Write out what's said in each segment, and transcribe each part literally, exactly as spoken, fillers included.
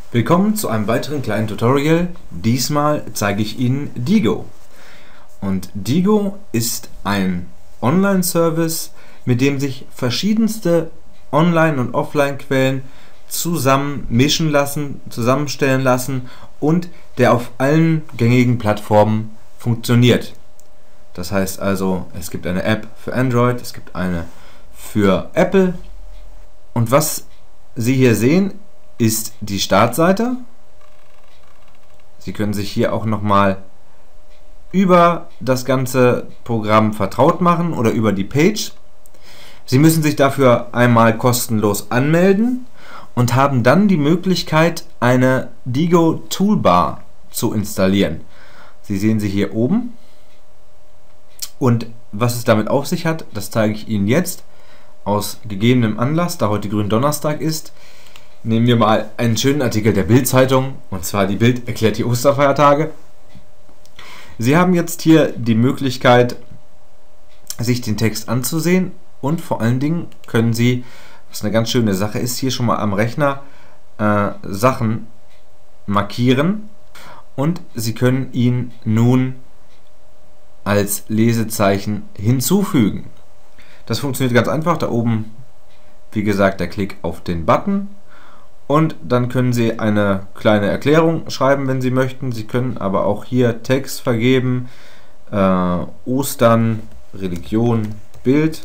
Willkommen zu einem weiteren kleinen Tutorial. Diesmal zeige ich Ihnen Diigo. Und Diigo ist ein Online-Service, mit dem sich verschiedenste Online- und Offline-Quellen zusammen mischen lassen, zusammenstellen lassen und der auf allen gängigen Plattformen funktioniert. Das heißt also, es gibt eine App für Android, es gibt eine für Apple und was Sie hier sehen, ist die Startseite. Sie können sich hier auch nochmal über das ganze Programm vertraut machen oder über die Page. Sie müssen sich dafür einmal kostenlos anmelden und haben dann die Möglichkeit, eine Diigo Toolbar zu installieren. Sie sehen sie hier oben. Und was es damit auf sich hat, das zeige ich Ihnen jetzt. Aus gegebenem Anlass, da heute Gründonnerstag ist, nehmen wir mal einen schönen Artikel der Bild-Zeitung, und zwar die Bild erklärt die Osterfeiertage. Sie haben jetzt hier die Möglichkeit, sich den Text anzusehen und vor allen Dingen können Sie, was eine ganz schöne Sache ist, hier schon mal am Rechner äh, Sachen markieren und Sie können ihn nun als Lesezeichen hinzufügen. Das funktioniert ganz einfach. Da oben, wie gesagt, der Klick auf den Button. Und dann können Sie eine kleine Erklärung schreiben, wenn Sie möchten. Sie können aber auch hier Text vergeben. Äh, Ostern, Religion, Bild.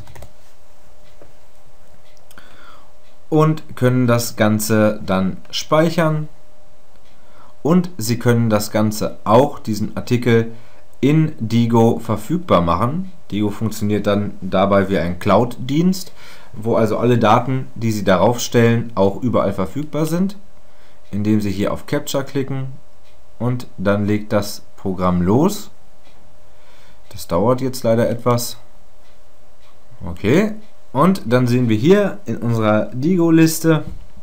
Und können das Ganze dann speichern. Und Sie können das Ganze auch, diesen Artikel, in Diigo verfügbar machen. Diigo funktioniert dann dabei wie ein Cloud-Dienst, wo also alle Daten, die Sie darauf stellen, auch überall verfügbar sind, indem Sie hier auf Capture klicken und dann legt das Programm los. Das dauert jetzt leider etwas. Okay, und dann sehen wir hier in unserer Diigo-Liste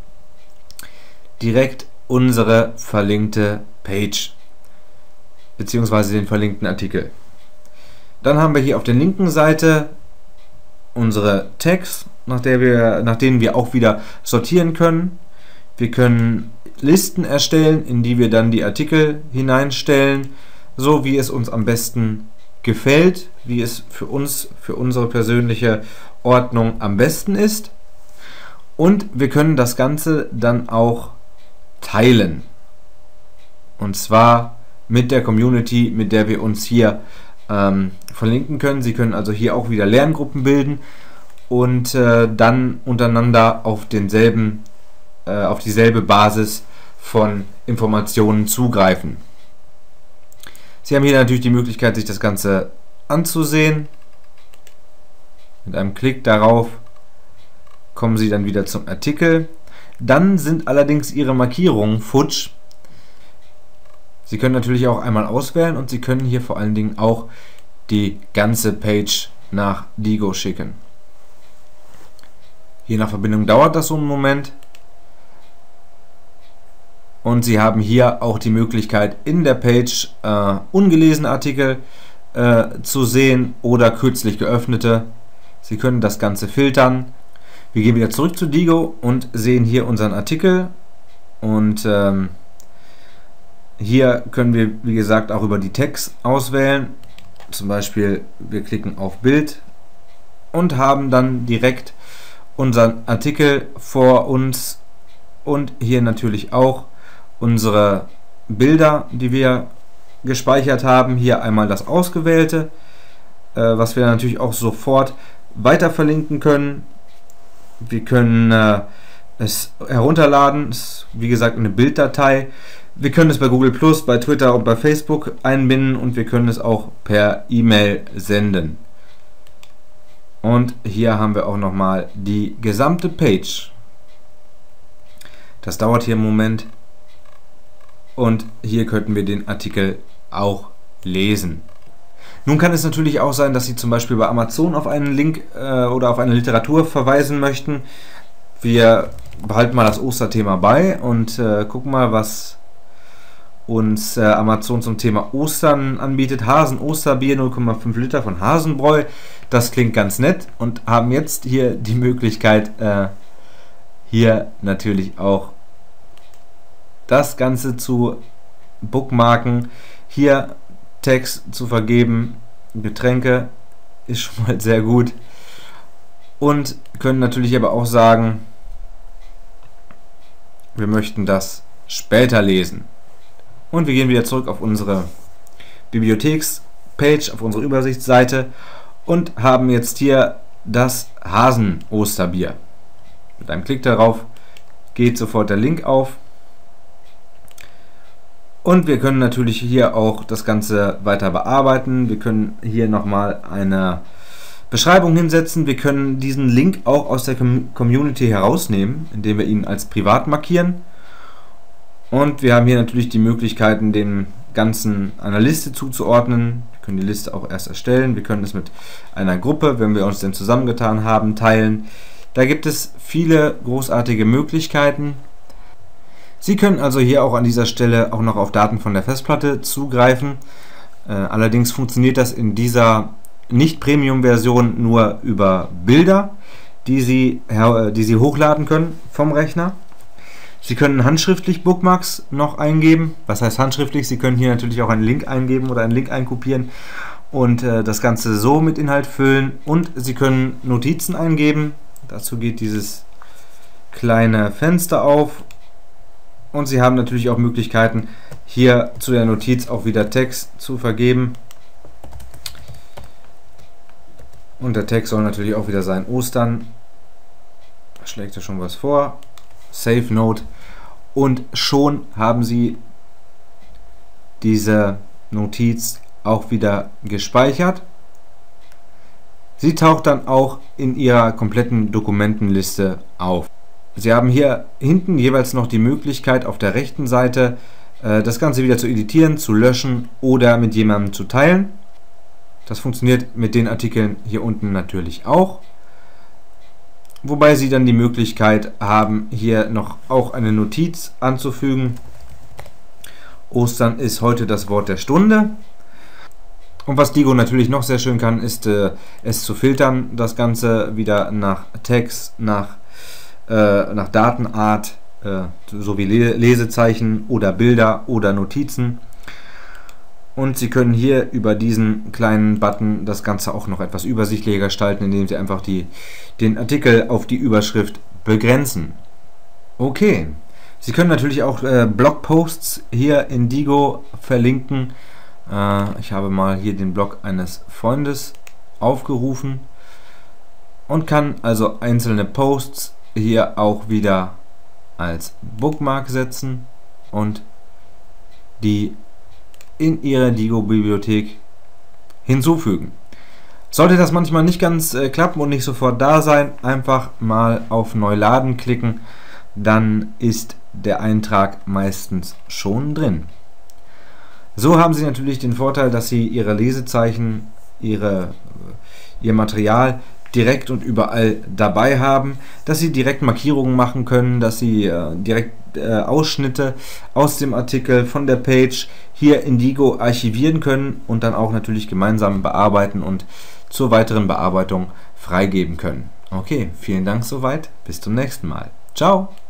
direkt unsere verlinkte Page beziehungsweise den verlinkten Artikel. Dann haben wir hier auf der linken Seite unsere Tags, nach, der wir, nach denen wir auch wieder sortieren können. Wir können Listen erstellen, in die wir dann die Artikel hineinstellen, so wie es uns am besten gefällt, wie es für uns, für unsere persönliche Ordnung am besten ist. Und wir können das Ganze dann auch teilen. Und zwar mit der Community, mit der wir uns hier ähm, verlinken können. Sie können also hier auch wieder Lerngruppen bilden und äh, dann untereinander auf denselben, äh, auf dieselbe Basis von Informationen zugreifen. Sie haben hier natürlich die Möglichkeit, sich das Ganze anzusehen. Mit einem Klick darauf kommen Sie dann wieder zum Artikel. Dann sind allerdings Ihre Markierungen futsch. Sie können natürlich auch einmal auswählen und Sie können hier vor allen Dingen auch die ganze Page nach Diigo schicken. Je nach Verbindung dauert das so einen Moment. Und Sie haben hier auch die Möglichkeit, in der Page äh, ungelesene Artikel äh, zu sehen oder kürzlich geöffnete. Sie können das Ganze filtern. Wir gehen wieder zurück zu Diigo und sehen hier unseren Artikel. Und ähm, hier können wir, wie gesagt, auch über die Tags auswählen. Zum Beispiel, wir klicken auf Bild und haben dann direkt unseren Artikel vor uns und hier natürlich auch unsere Bilder, die wir gespeichert haben. Hier einmal das Ausgewählte, äh, was wir natürlich auch sofort weiter verlinken können. Wir können äh, es herunterladen, es ist, wie gesagt, eine Bilddatei. Wir können es bei Google Plus, bei Twitter und bei Facebook einbinden und wir können es auch per E-Mail senden. Und hier haben wir auch nochmal die gesamte Page. Das dauert hier einen Moment. Und hier könnten wir den Artikel auch lesen. Nun kann es natürlich auch sein, dass Sie zum Beispiel bei Amazon auf einen Link äh, oder auf eine Literatur verweisen möchten. Wir behalten mal das Osterthema bei und äh, gucken mal, was uns äh, Amazon zum Thema Ostern anbietet. Hasen-Osterbier null Komma fünf Liter von Hasenbräu. Das klingt ganz nett und haben jetzt hier die Möglichkeit, äh, hier natürlich auch das Ganze zu bookmarken, hier Tags zu vergeben, Getränke ist schon mal sehr gut, und können natürlich aber auch sagen, wir möchten das später lesen. Und wir gehen wieder zurück auf unsere Bibliothekspage, auf unsere Übersichtsseite und haben jetzt hier das Hasen-Osterbier. Mit einem Klick darauf geht sofort der Link auf. Und wir können natürlich hier auch das Ganze weiter bearbeiten. Wir können hier nochmal eine Beschreibung hinsetzen. Wir können diesen Link auch aus der Community herausnehmen, indem wir ihn als privat markieren. Und wir haben hier natürlich die Möglichkeiten, den Ganzen einer Liste zuzuordnen. Wir können die Liste auch erst erstellen. Wir können es mit einer Gruppe, wenn wir uns denn zusammengetan haben, teilen. Da gibt es viele großartige Möglichkeiten. Sie können also hier auch an dieser Stelle auch noch auf Daten von der Festplatte zugreifen. Äh, allerdings funktioniert das in dieser Nicht-Premium-Version nur über Bilder, die Sie, die Sie hochladen können vom Rechner. Sie können handschriftlich Bookmarks noch eingeben. Was heißt handschriftlich? Sie können hier natürlich auch einen Link eingeben oder einen Link einkopieren und äh, das Ganze so mit Inhalt füllen. Und Sie können Notizen eingeben. Dazu geht dieses kleine Fenster auf. Und Sie haben natürlich auch Möglichkeiten, hier zu der Notiz auch wieder Text zu vergeben. Und der Text soll natürlich auch wieder sein Ostern. Da schlägt er schon was vor. Save Note. Und schon haben Sie diese Notiz auch wieder gespeichert. Sie taucht dann auch in Ihrer kompletten Dokumentenliste auf. Sie haben hier hinten jeweils noch die Möglichkeit, auf der rechten Seite äh, das Ganze wieder zu editieren, zu löschen oder mit jemandem zu teilen. Das funktioniert mit den Artikeln hier unten natürlich auch. Wobei Sie dann die Möglichkeit haben, hier noch auch eine Notiz anzufügen. Ostern ist heute das Wort der Stunde. Und was Digo natürlich noch sehr schön kann, ist äh, es zu filtern, das Ganze wieder nach Text, nach, äh, nach Datenart, äh, sowie Lesezeichen oder Bilder oder Notizen. Und Sie können hier über diesen kleinen Button das Ganze auch noch etwas übersichtlicher gestalten, indem Sie einfach die, den Artikel auf die Überschrift begrenzen. Okay, Sie können natürlich auch äh, Blogposts hier in Digo verlinken. Äh, ich habe mal hier den Blog eines Freundes aufgerufen und kann also einzelne Posts hier auch wieder als Bookmark setzen und die in Ihre Digo-Bibliothek hinzufügen. Sollte das manchmal nicht ganz äh, klappen und nicht sofort da sein, einfach mal auf Neu laden klicken, dann ist der Eintrag meistens schon drin. So haben Sie natürlich den Vorteil, dass Sie Ihre Lesezeichen, Ihre, Ihr Material direkt und überall dabei haben, dass Sie direkt Markierungen machen können, dass Sie äh, direkt äh, Ausschnitte aus dem Artikel von der Page hier in Digo archivieren können und dann auch natürlich gemeinsam bearbeiten und zur weiteren Bearbeitung freigeben können. Okay, vielen Dank soweit, bis zum nächsten Mal. Ciao!